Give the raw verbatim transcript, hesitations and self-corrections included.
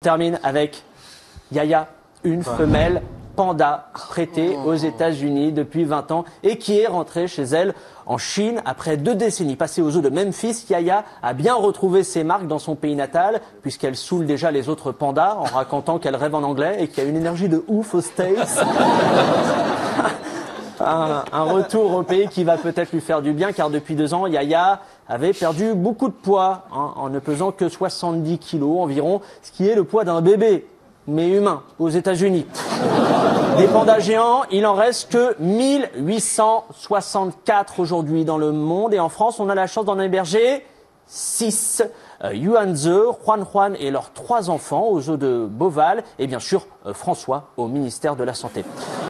termine avec Yaya, une femelle panda prêtée aux États-Unis depuis vingt ans et qui est rentrée chez elle en Chine. Après deux décennies passées au zoo de Memphis, Yaya a bien retrouvé ses marques dans son pays natal puisqu'elle saoule déjà les autres pandas en racontant qu'elle rêve en anglais et qu'il y a une énergie de ouf aux States. Un, un retour au pays qui va peut-être lui faire du bien car depuis deux ans, Yaya avait perdu beaucoup de poids hein, en ne pesant que soixante-dix kilos environ, ce qui est le poids d'un bébé, mais humain, aux États-Unis. Des pandas géants, il en reste que mille huit cent soixante-quatre aujourd'hui dans le monde et en France, on a la chance d'en héberger six. Euh, Yuanze, Juan Juan et leurs trois enfants au zoo de Beauval et bien sûr euh, François au ministère de la Santé.